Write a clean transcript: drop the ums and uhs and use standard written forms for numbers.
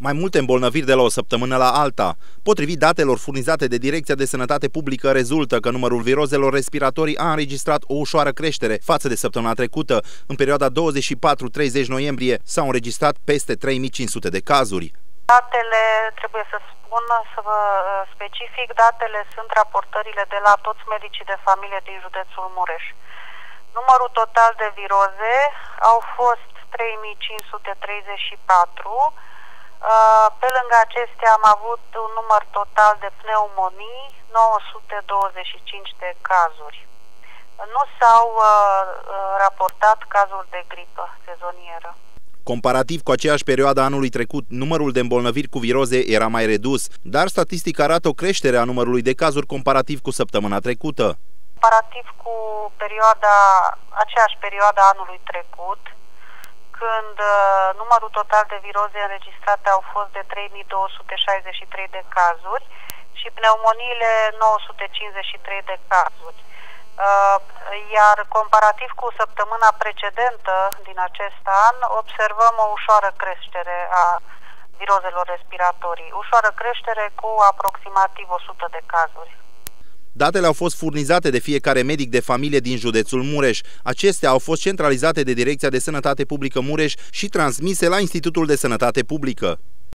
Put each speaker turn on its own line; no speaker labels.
Mai multe îmbolnăviri de la o săptămână la alta. Potrivit datelor furnizate de Direcția de Sănătate Publică, rezultă că numărul virozelor respiratorii a înregistrat o ușoară creștere față de săptămâna trecută. În perioada 24-30 noiembrie s-au înregistrat peste 3500 de cazuri.
Datele, trebuie să spun, să vă specific, datele sunt raportările de la toți medicii de familie din județul Mureș. Numărul total de viroze au fost 3534. Pe lângă acestea am avut un număr total de pneumonii, 925 de cazuri. Nu s-au raportat cazuri de gripă sezonieră.
Comparativ cu aceeași perioadă anului trecut, numărul de îmbolnăviri cu viroze era mai redus, dar statistica arată o creștere a numărului de cazuri comparativ cu săptămâna trecută.
Comparativ cu aceeași perioadă anului trecut, când numărul total de viroze înregistrate au fost de 3263 de cazuri și pneumoniile 953 de cazuri. Iar comparativ cu săptămâna precedentă din acest an, observăm o ușoară creștere a virozelor respiratorii, ușoară creștere cu aproximativ 100 de cazuri.
Datele au fost furnizate de fiecare medic de familie din județul Mureș. Acestea au fost centralizate de Direcția de Sănătate Publică Mureș și transmise la Institutul de Sănătate Publică.